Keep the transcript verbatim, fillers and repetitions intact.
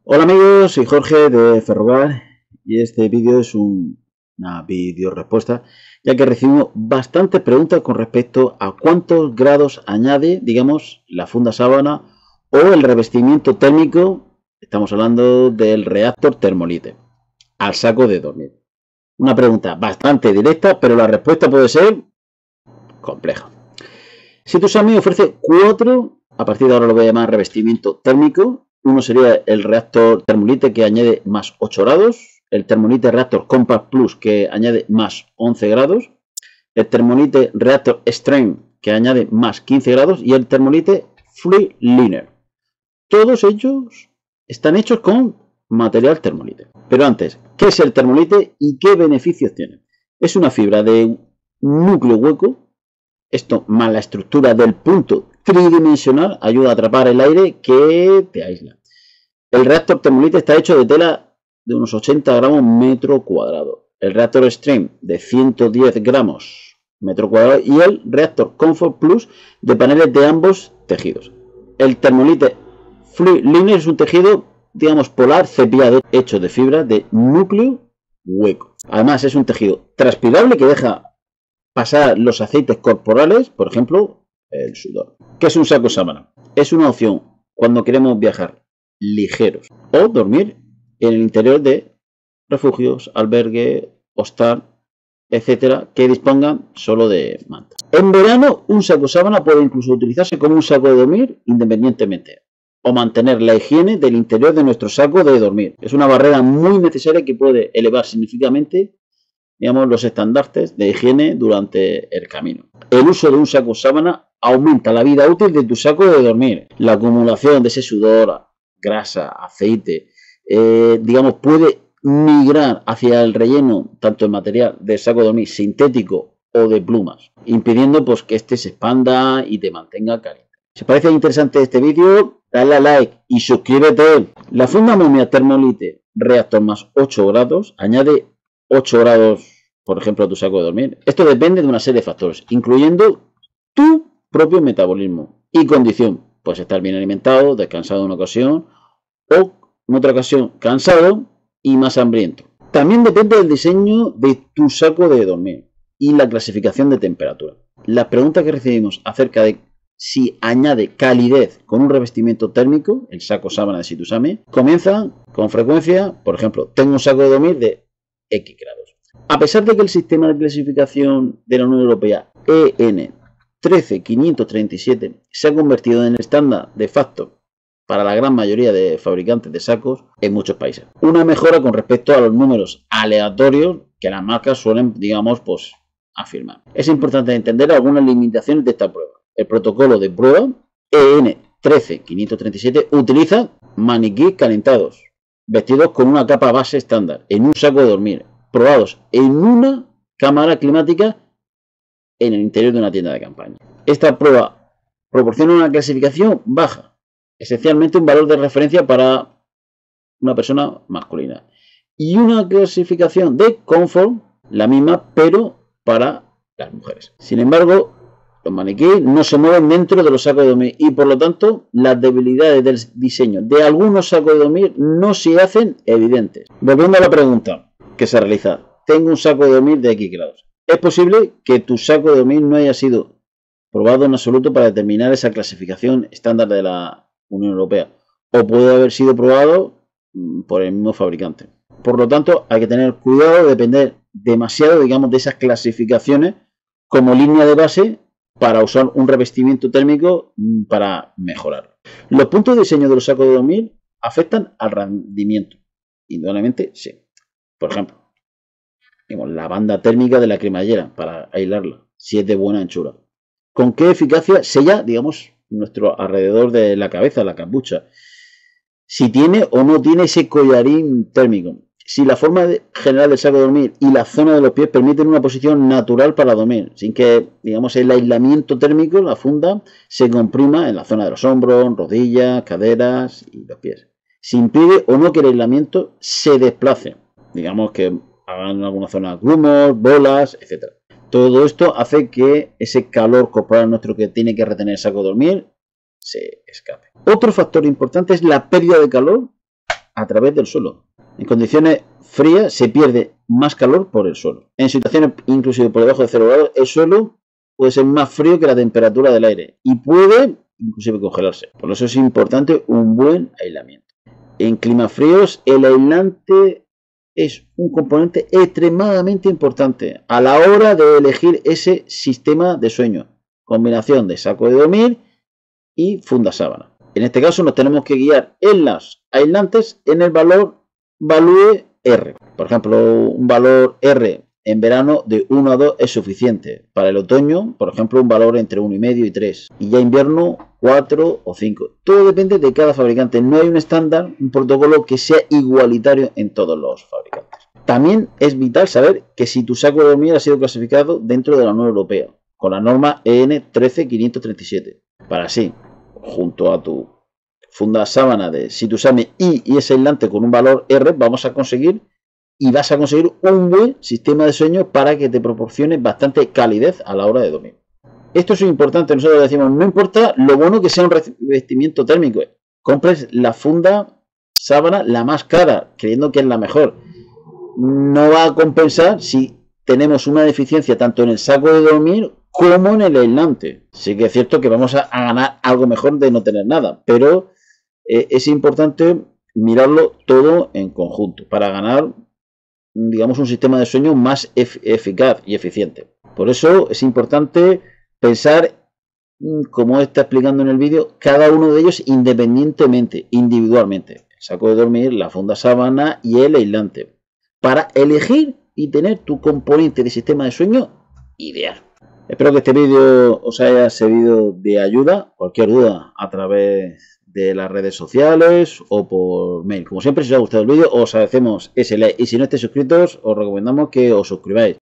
Hola amigos, soy Jorge de Ferrogar y este vídeo es un, una vídeo respuesta, ya que recibimos bastantes preguntas con respecto a cuántos grados añade, digamos, la funda sábana o el revestimiento térmico. Estamos hablando del reactor Thermolite al saco de dormir. Una pregunta bastante directa, pero la respuesta puede ser compleja. SITUSAME ofrece cuatro, a partir de ahora lo voy a llamar revestimiento térmico. Uno sería el reactor Thermolite, que añade más ocho grados, el Thermolite Reactor Compact Plus, que añade más once grados, el Thermolite Reactor Extreme, que añade más quince grados, y el Thermolite Free Liner. Todos ellos están hechos con material Thermolite. Pero antes, ¿qué es el Thermolite y qué beneficios tiene? Es una fibra de núcleo hueco. Esto más la estructura del punto tridimensional ayuda a atrapar el aire que te aísla. El reactor Thermolite está hecho de tela de unos ochenta gramos metro cuadrado. El reactor Extreme de ciento diez gramos metro cuadrado y el reactor Comfort Plus de paneles de ambos tejidos. El Thermolite Free Liner es un tejido, digamos, polar cepillado hecho de fibra de núcleo hueco. Además es un tejido transpirable que deja pasar los aceites corporales, por ejemplo, el sudor. ¿Qué es un saco sábana? Es una opción cuando queremos viajar ligeros o dormir en el interior de refugios, albergue, hostal, etcétera, que dispongan solo de mantas. En verano, un saco sábana puede incluso utilizarse como un saco de dormir independientemente, o mantener la higiene del interior de nuestro saco de dormir. Es una barrera muy necesaria que puede elevar significativamente, digamos, los estandartes de higiene durante el camino. El uso de un saco sábana aumenta la vida útil de tu saco de dormir. La acumulación de ese sudor, grasa, aceite, eh, digamos, puede migrar hacia el relleno, tanto en material del saco de dormir sintético o de plumas, impidiendo pues que este se expanda y te mantenga caliente. Si os parece interesante este vídeo, dale a like y suscríbete. La funda momia Thermolite Reactor más ocho grados añade ocho grados, por ejemplo, a tu saco de dormir. Esto depende de una serie de factores, incluyendo tu propio metabolismo y condición. Puedes estar bien alimentado, descansado en una ocasión, o en otra ocasión cansado y más hambriento. También depende del diseño de tu saco de dormir y la clasificación de temperatura. Las preguntas que recibimos acerca de si añade calidez con un revestimiento térmico, el saco sábana de SITUSAME, comienzan con frecuencia, por ejemplo, tengo un saco de dormir de X grados. A pesar de que el sistema de clasificación de la Unión Europea E N trece mil quinientos treinta y siete se ha convertido en el estándar de facto para la gran mayoría de fabricantes de sacos en muchos países. Una mejora con respecto a los números aleatorios que las marcas suelen, digamos, pues afirmar. Es importante entender algunas limitaciones de esta prueba. El protocolo de prueba E N trece mil quinientos treinta y siete utiliza maniquíes calentados, vestidos con una capa base estándar, en un saco de dormir, probados en una cámara climática en el interior de una tienda de campaña. Esta prueba proporciona una clasificación baja, esencialmente un valor de referencia para una persona masculina, y una clasificación de confort, la misma, pero para las mujeres. Sin embargo, los maniquíes no se mueven dentro de los sacos de dormir y por lo tanto las debilidades del diseño de algunos sacos de dormir no se hacen evidentes. Volviendo a la pregunta que se realiza, tengo un saco de dormir de X grados. Es posible que tu saco de dormir no haya sido probado en absoluto para determinar esa clasificación estándar de la Unión Europea o puede haber sido probado por el mismo fabricante. Por lo tanto, hay que tener cuidado de depender demasiado, digamos, de esas clasificaciones como línea de base para usar un revestimiento térmico para mejorar. Los puntos de diseño de los sacos de dormir afectan al rendimiento. Indudablemente, sí. Por ejemplo, digamos, la banda térmica de la cremallera para aislarla, si es de buena anchura. ¿Con qué eficacia sella, digamos, nuestro alrededor de la cabeza, la capucha? Si tiene o no tiene ese collarín térmico. Si la forma de, general del saco de dormir y la zona de los pies permiten una posición natural para dormir, sin que, digamos, el aislamiento térmico, la funda, se comprima en la zona de los hombros, rodillas, caderas y los pies. Si impide o no que el aislamiento se desplace, digamos que hagan en alguna zona grumos, bolas, etcétera. Todo esto hace que ese calor corporal nuestro que tiene que retener el saco de dormir se escape. Otro factor importante es la pérdida de calor a través del suelo. En condiciones frías se pierde más calor por el suelo. En situaciones inclusive por debajo de cero grados, el suelo puede ser más frío que la temperatura del aire y puede inclusive congelarse. Por eso es importante un buen aislamiento. En climas fríos, el aislante es un componente extremadamente importante a la hora de elegir ese sistema de sueño. Combinación de saco de dormir y funda sábana. En este caso nos tenemos que guiar en las aislantes en el valor value R. Por ejemplo, un valor R en verano de uno a dos es suficiente. Para el otoño, por ejemplo, un valor entre uno coma cinco y tres. Y ya invierno cuatro o cinco. Todo depende de cada fabricante. No hay un estándar, un protocolo que sea igualitario en todos los fabricantes. También es vital saber que si tu saco de dormir ha sido clasificado dentro de la Unión Europea, con la norma E N trece mil quinientos treinta y siete. Para así, junto a tu funda sábana de Situsame I y ese aislante con un valor R, vamos a conseguir y vas a conseguir un buen sistema de sueño para que te proporcione bastante calidez a la hora de dormir. Esto es importante, nosotros decimos, no importa lo bueno que sea un revestimiento térmico, compres la funda sábana la más cara, creyendo que es la mejor. No va a compensar si tenemos una deficiencia tanto en el saco de dormir como en el aislante. Sí que es cierto que vamos a, a ganar algo mejor de no tener nada, pero eh, es importante mirarlo todo en conjunto para ganar, digamos, un sistema de sueño más ef eficaz y eficiente. Por eso es importante pensar, como está explicando en el vídeo, cada uno de ellos independientemente, individualmente. El saco de dormir, la funda sábana y el aislante. Para elegir y tener tu componente de sistema de sueño ideal. Espero que este vídeo os haya servido de ayuda. Cualquier duda a través de las redes sociales o por mail. Como siempre, si os ha gustado el vídeo, os agradecemos ese like. Y si no estáis suscritos, os recomendamos que os suscribáis.